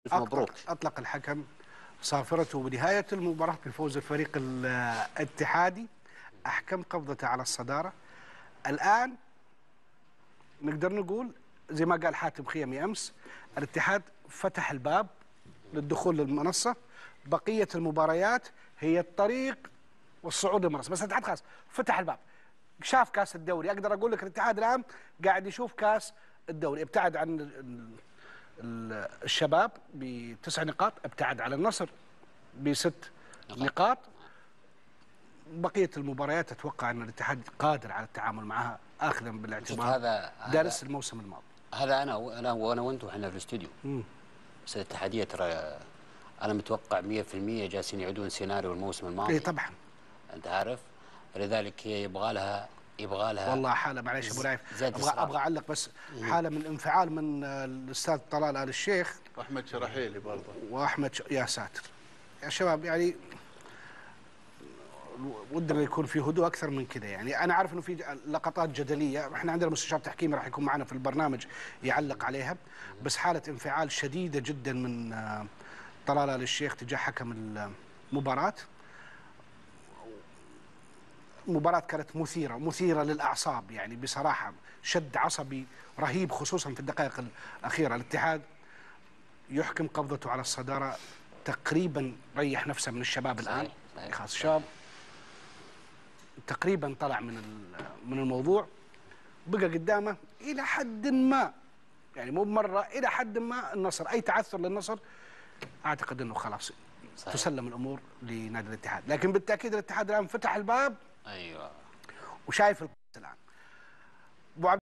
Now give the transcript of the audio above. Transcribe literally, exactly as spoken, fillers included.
مبروك. أطلق الحكم صافرته بنهاية المباراة بفوز الفريق الاتحادي، أحكم قبضته على الصدارة. الآن نقدر نقول زي ما قال حاتم خيمي أمس، الاتحاد فتح الباب للدخول للمنصة، بقية المباريات هي الطريق والصعود للمنصة، بس الاتحاد خلاص فتح الباب، شاف كاس الدوري. أقدر أقول لك الاتحاد الآن قاعد يشوف كاس الدوري، ابتعد عن الشباب بتسع نقاط، ابتعد على النصر بست نقاط. بقية المباريات أتوقع أن الاتحاد قادر على التعامل معها، آخذا بالاعتبار هذا درس الموسم الماضي. هذا أنا أنا وأنا وأنتم احنا في الاستوديو. بس الاتحادية ترى أنا متوقع مئة في المئة جالسين يعيدون سيناريو الموسم الماضي. إيه طبعا. أنت عارف، لذلك هي يبغى لها يبغى لها والله حالة، معليش أبو نايف، أبغى أبغى أعلق بس، حالة من انفعال من الأستاذ طلال آل الشيخ وأحمد شرحيلي برضه وأحمد ش... يا ساتر يا شباب، يعني ودنا يكون في هدوء اكثر من كذا. يعني انا عارف انه في لقطات جدليه، احنا عندنا مستشار تحكيمي راح يكون معنا في البرنامج يعلق عليها، بس حاله انفعال شديده جدا من طلال آل الشيخ تجاه حكم المباراه. مباراة كانت مثيرة مثيرة للأعصاب، يعني بصراحة شد عصبي رهيب خصوصا في الدقائق الأخيرة. الاتحاد يحكم قبضته على الصدارة، تقريبا ريح نفسه من الشباب. صحيح. الآن صحيح. خلاص الشباب تقريبا طلع من من الموضوع، بقى قدامه الى حد ما، يعني مو بمره، الى حد ما النصر، اي تعثر للنصر اعتقد انه خلاص صحيح. تسلم الامور لنادي الاتحاد، لكن بالتاكيد الاتحاد الان فتح الباب. ايوه، وشايف الان.